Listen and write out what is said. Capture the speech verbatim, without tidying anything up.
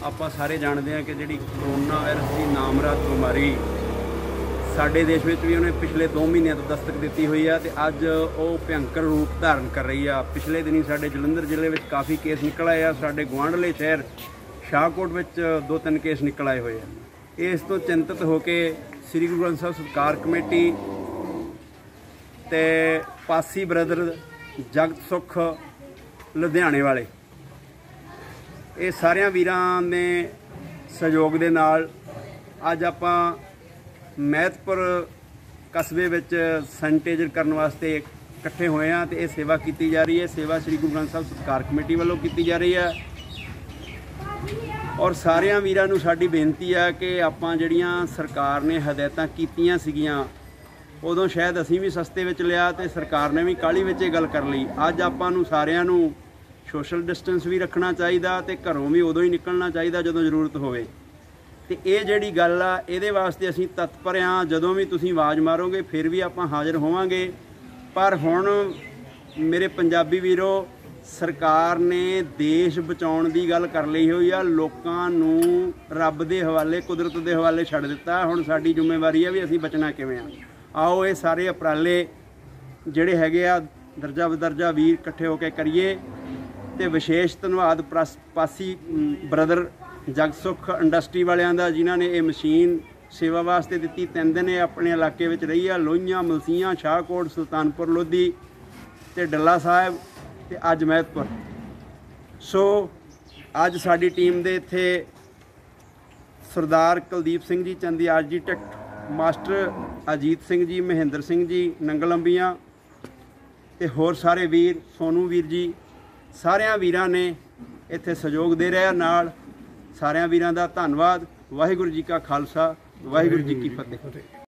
ਆਪਾਂ ਸਾਰੇ ਜਾਣਦੇ ਹਾਂ कि ਜਿਹੜੀ कोरोना वायरस की नामराद बीमारी ਸਾਡੇ ਦੇਸ਼ ਵਿੱਚ ਵੀ ਉਹਨੇ ਪਿਛਲੇ ਦੋ ਮਹੀਨਿਆਂ ਤੋਂ ਦਸਤਕ ਦਿੱਤੀ ਹੋਈ ਆ ਤੇ ਅੱਜ ਉਹ ਭਿਅੰਕਰ ਰੂਪ ਧਾਰਨ ਕਰ ਰਹੀ ਆ। ਪਿਛਲੇ ਦਿਨੀ ਸਾਡੇ ਜਲੰਧਰ ਜ਼ਿਲ੍ਹੇ ਵਿੱਚ ਕਾਫੀ ਕੇਸ ਨਿਕਲ ਆਏ ਆ। ਸਾਡੇ ਗੁਆਂਢਲੇ ਸ਼ਹਿਰ ਸ਼ਾਹਕੋਟ ਵਿੱਚ ਦੋ ਤਿੰਨ ਕੇਸ ਨਿਕਲ ਆਏ ਹੋਏ ਆ। ਇਸ ਤੋਂ ਚਿੰਤਤ ਹੋ ਕੇ ਸ੍ਰੀ ਗੁਰੂ ਗ੍ਰੰਥ ਸਾਹਿਬ ਸਤਿਕਾਰ ਕਮੇਟੀ ਤੇ ਪਾਸੀ ਬ੍ਰਦਰ ਜਗਤ ਸੁਖ ਲੁਧਿਆਣੇ ਵਾਲੇ ਇਹ ਸਾਰਿਆਂ ਵੀਰਾਂ ਨੇ ਸਹਿਯੋਗ ਦੇ ਨਾਲ ਅੱਜ ਆਪਾਂ ਮਹਿਤਪੁਰ ਕਸਬੇ ਵਿੱਚ ਸੈਨੀਟਾਈਜ਼ਰ ਕਰਨ ਵਾਸਤੇ ਇਕੱਠੇ ਹੋਏ ਹਾਂ ਤੇ ਇਹ ਸੇਵਾ ਕੀਤੀ ਜਾ ਰਹੀ ਹੈ। ਸੇਵਾ ਸ੍ਰੀ ਗੁਰੂ ਗ੍ਰੰਥ ਸਾਹਿਬ ਸਤਿਕਾਰ ਕਮੇਟੀ ਵੱਲੋਂ ਕੀਤੀ ਜਾ ਰਹੀ ਹੈ ਔਰ ਸਾਰਿਆਂ ਵੀਰਾਂ ਨੂੰ ਸਾਡੀ ਬੇਨਤੀ ਹੈ ਕਿ ਆਪਾਂ ਜਿਹੜੀਆਂ ਸਰਕਾਰ ਨੇ ਹਦਾਇਤਾਂ ਕੀਤੀਆਂ ਸੀਗੀਆਂ ਉਦੋਂ ਸ਼ਾਇਦ ਅਸੀਂ ਵੀ ਸਸਤੇ ਵਿੱਚ ਲਿਆ ਤੇ ਸਰਕਾਰ ਨੇ ਵੀ ਕਾਹਲੀ ਵਿੱਚ ਇਹ ਗੱਲ ਕਰ ਲਈ। ਅੱਜ ਆਪਾਂ ਨੂੰ ਸਾਰਿਆਂ ਨੂੰ ਸੋਸ਼ਲ ਡਿਸਟੈਂਸ ਵੀ ਰੱਖਣਾ ਚਾਹੀਦਾ ਤੇ ਘਰੋਂ ਵੀ ਉਦੋਂ ਹੀ ਨਿਕਲਣਾ ਚਾਹੀਦਾ ਜਦੋਂ ਜ਼ਰੂਰਤ ਹੋਵੇ। ਤੇ ਇਹ ਜਿਹੜੀ ਗੱਲ ਆ ਇਹਦੇ ਵਾਸਤੇ ਅਸੀਂ ਤਤਪਰ ਹਾਂ। ਜਦੋਂ ਵੀ ਤੁਸੀਂ ਆਵਾਜ਼ ਮਾਰੋਗੇ ਫਿਰ ਵੀ ਆਪਾਂ ਹਾਜ਼ਰ ਹੋਵਾਂਗੇ। ਪਰ ਹੁਣ ਮੇਰੇ ਪੰਜਾਬੀ ਵੀਰੋ, ਸਰਕਾਰ ਨੇ ਦੇਸ਼ ਬਚਾਉਣ ਦੀ ਗੱਲ ਕਰ ਲਈ ਹੋਈ ਆ। ਲੋਕਾਂ ਨੂੰ ਰੱਬ ਦੇ ਹਵਾਲੇ, ਕੁਦਰਤ ਦੇ ਹਵਾਲੇ ਛੱਡ ਦਿੱਤਾ। ਹੁਣ ਸਾਡੀ ਜ਼ਿੰਮੇਵਾਰੀ ਆ ਵੀ ਅਸੀਂ ਬਚਣਾ ਕਿਵੇਂ ਆ। ਆਓ ਇਹ ਸਾਰੇ ਉਪਰਾਲੇ ਜਿਹੜੇ ਹੈਗੇ ਆ ਦਰਜਾ ਬਦਰਜਾ ਵੀਰ ਇਕੱਠੇ ਹੋ ਕੇ ਕਰੀਏ। ਤੇ ਵਿਸ਼ੇਸ਼ ਧੰਨਵਾਦ ਪਾਸੀ ਬ੍ਰਦਰ ਜਗਤ ਸੁਖ ਇੰਡਸਟਰੀ ਵਾਲਿਆਂ ਦਾ ਜਿਨ੍ਹਾਂ ਨੇ ਇਹ ਮਸ਼ੀਨ ਸੇਵਾ ਵਾਸਤੇ ਦਿੱਤੀ। ਤਿੰਨ ਦਿਨ ਇਹ ਆਪਣੇ ਇਲਾਕੇ ਵਿੱਚ ਰਹੀ ਆ। ਲੋਹੀਆਂ, ਮਲਸੀਆਂ, ਸ਼ਾਹਕੋਟ, ਸੁਲਤਾਨਪੁਰ ਲੋਧੀ ਤੇ ਡੱਲਾ ਸਾਹਿਬ ਤੇ ਅੱਜ ਮਹਿਤਪੁਰ। ਸੋ ਅੱਜ ਸਾਡੀ ਟੀਮ ਦੇ ਇੱਥੇ ਸਰਦਾਰ ਕੁਲਦੀਪ ਸਿੰਘ ਜੀ ਚੰਦੀ ਆਰਕੀਟੈਕਟ, ਮਾਸਟਰ ਅਜੀਤ ਸਿੰਘ ਜੀ, ਮਹਿੰਦਰ ਸਿੰਘ ਜੀ ਨੰਗਲੰਬੀਆਂ ਤੇ ਹੋਰ ਸਾਰੇ ਵੀਰ, ਸੋਨੂ ਵੀਰ ਜੀ, ਸਾਰਿਆਂ ਵੀਰਾਂ ਨੇ ਇੱਥੇ ਸਹਿਯੋਗ ਦੇ ਰਿਹਾ। ਨਾਲ ਸਾਰਿਆਂ ਵੀਰਾਂ ਦਾ ਧੰਨਵਾਦ। ਵਾਹਿਗੁਰੂ ਜੀ ਕਾ ਖਾਲਸਾ, ਵਾਹਿਗੁਰੂ ਜੀ ਕੀ ਫਤਿਹ।